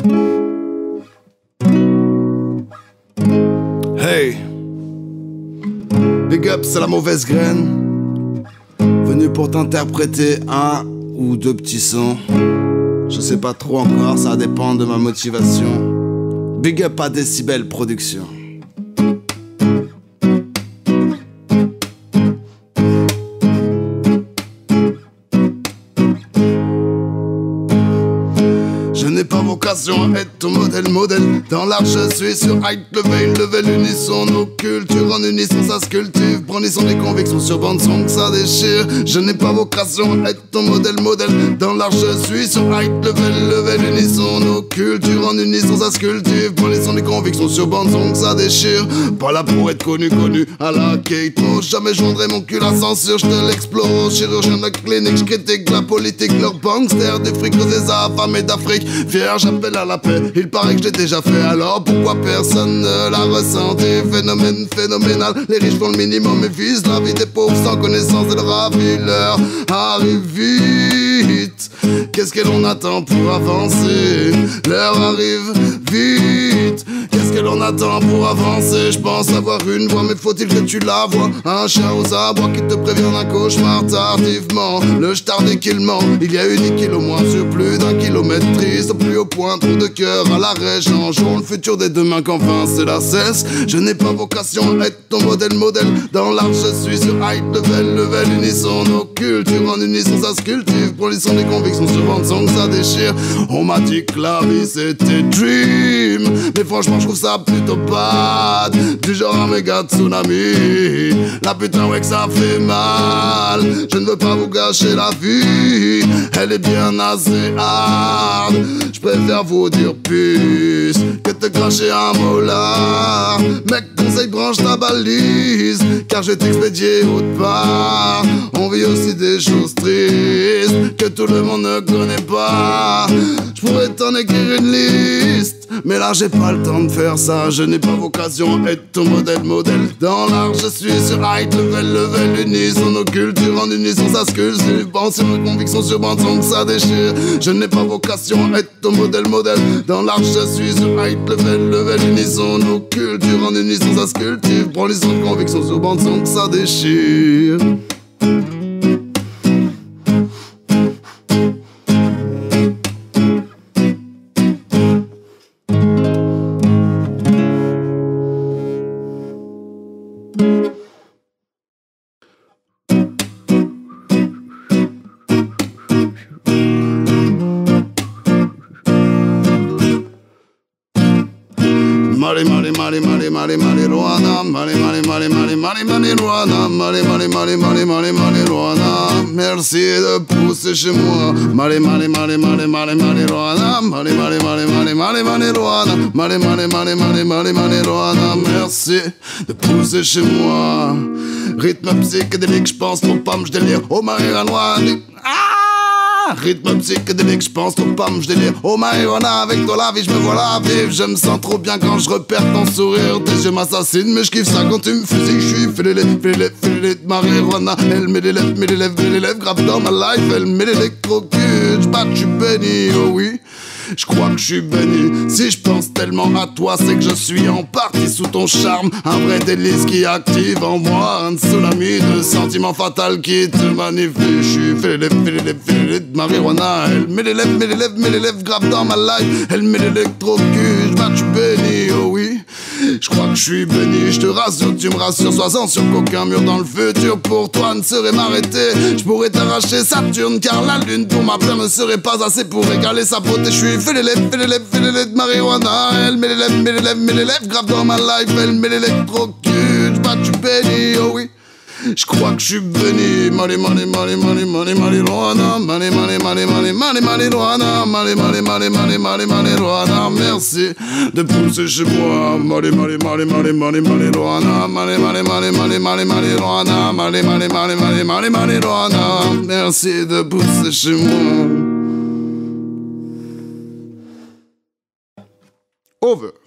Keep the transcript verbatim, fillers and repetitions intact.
Hey, big up, c'est la mauvaise graine, venu pour t'interpréter un ou deux petits sons. Je sais pas trop encore, ça dépend de ma motivation. Big up à Décibel Productions. Je n'ai pas vocation à être ton modèle, modèle. Dans l'art je suis sur high level, level unisson. Nos cultures en unisson, ça se cultive. Brandissons des convictions sur bande son que ça déchire. Je n'ai pas vocation à être ton modèle, modèle. Dans l'art je suis sur high level, level unisson. Nos cultures en unisson, ça se cultive. Brandissons des convictions sur bande son que ça déchire. Pas là pour être connu, connu à la Kate Moss. Jamais je vendrai mon cul à censure, je te l'explose. Chirurgien de clinique, je critique la politique. Leur bankster, des frics des affamés d'Afrique. Fier, j'appelle à la paix, il paraît que je l'ai déjà fait. Alors pourquoi personne ne l'a ressenti? Phénomène phénoménal, les riches font le minimum et visent la vie des pauvres sans connaissance de leur avis. L'heure arrive vite, qu'est-ce que l'on attend pour avancer? L'heure arrive vite, qu'est-ce que l'on attend pour avancer? Je pense avoir une voix, mais faut-il que tu la vois? Un chien aux abois qui te prévient d'un cauchemar tardivement. Le stardé qu'il ment, il y a eu dix kilos moins sur plus d'un kilomètre triste. Au plus haut point, trop de cœur à l'arrêt. Changeons le futur des demain qu'enfin c'est la cesse. Je n'ai pas vocation à être ton modèle, modèle. Dans l'art je suis sur high level, level unisson. Nos cultures en unisson, ça se cultive. Brandissons des convictions sur bande son que ça déchire. On m'a dit que la vie c'était dream, mais franchement je trouve ça plutôt bad. Du genre un méga tsunami. La putain ouais que ça fait mal. Je ne veux pas vous gâcher la vie, elle est bien assez hard. Je préfère vous dire puce que te cracher un molar. Mec, conseil, branche ta balise, car je vais t'expédier autre part. On vit aussi des choses tristes que tout le monde ne connaît pas. Je pourrais t'en écrire une liste, mais là j'ai pas le temps de faire ça. Je n'ai pas vocation à être ton modèle, modèle. Dans l'art je suis sur high level, level unisson. Nos cultures en unisson, ça se cultive. Penser nos convictions sur bande son que ça déchire. Je n'ai pas vocation à être ton modèle, modèle. Dans l'art je suis sur high level, level unisson. Nos cultures en unisson, ça se cultive. Brandissons nos convictions sur bande son que ça déchire. Mali mali mali mali mali mali Luana, mali mali mali mali mali mali Luana, mali mali mali mali mali mali Luana. Merci de pousser chez moi. Mali mali mali mali mali mali Luana, mali mali mali mali mali mali Luana, mali mali mali mali mali mali Luana. Merci de pousser chez moi. Rythme psychédélique, j'pense trop pomme, j'délire. Oh marijuana, ah! Rythme psychédélique, j'pense trop pomme, j'délire. Oh marijuana, avec toi la vie, j'me vois la vivre. Je me sens trop bien quand je repère ton sourire. Tes yeux m'assassinent, mais j'kiffe ça quand tu me fusilles. J'suis félélé, félélé, félélé de marijuana. Elle met les lèvres, met les lèvres, met les lèvres, grave dans ma life. Elle met l'électrocute, j'bats, j'suis béni, oh oui. Je crois que je suis béni. Si je pense tellement à toi, c'est que je suis en partie sous ton charme. Un vrai délice qui active en moi un tsunami de sentiments fatals qui te magnifie. Je suis fait les lèvres, fait les lèvres, fait les lèvres de marijuana. Elle met les lèvres, met les lèvres, met les lèvres grave dans ma life. Elle met l'électrocute, bah tu béni, oh oui. Je crois que je suis béni, je te rassure, tu me rassures. Sois-en sûr qu'aucun mur dans le futur pour toi ne saurait m'arrêter. Je pourrais t'arracher Saturne, car la lune pour ma paire ne serait pas assez pour égaler sa beauté. Je suis fait les lèvres, fait les lèvres, fait les lèvres de marijuana. Elle met les lèvres, met les lèvres, met les lèvres grave dans ma life. Elle met l'électrocute, bah tu béni, oh oui. Je crois que je suis béni. Mali mali mali mali mali mali Luana, mali mali mali mali mali mali Luana, mali mali mali mali mali mali Luana. Merci de pousser chez moi. Mali mali mali mali mali mali Luana, mali mali mali mali mali mali Luana, mali mali mali mali mali mali Luana. Merci de pousser chez moi. Over.